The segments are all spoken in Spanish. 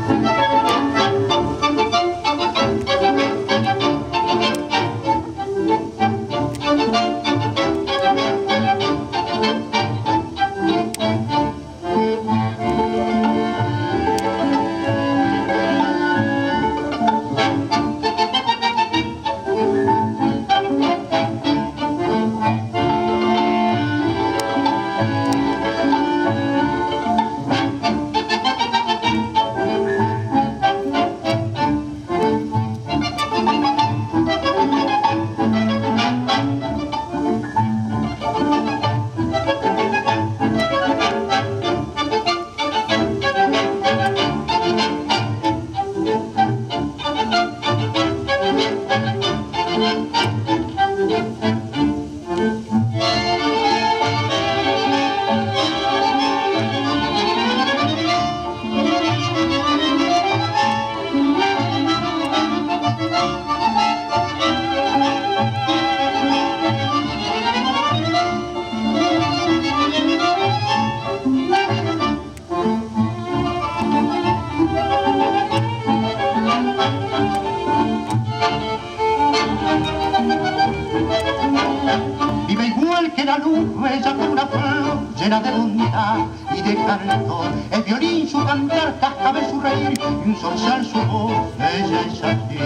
Vive igual que la luz bella como una flor llena de bondad y de cantor. El violín su cantar, cascabel su reír y un zorzal su voz, ella es así.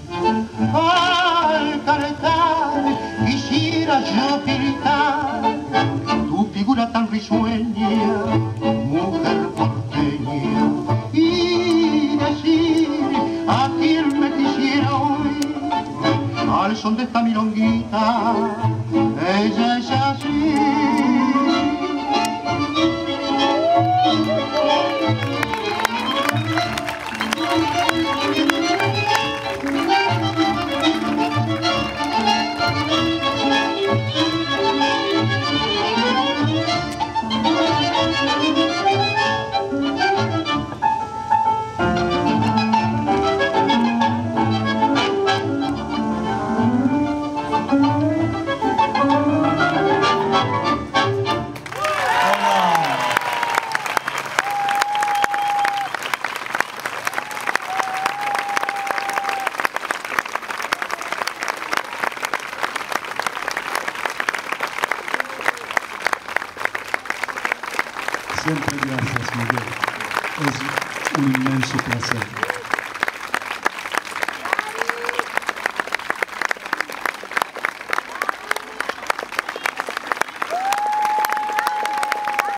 Al cantar quisiera yo pintar tu figura tan risueña, mujer porteña, y decir a quien me quisiera oír al son de esta milonguita, ella es así. Siempre gracias, Miguel. Es un inmenso placer.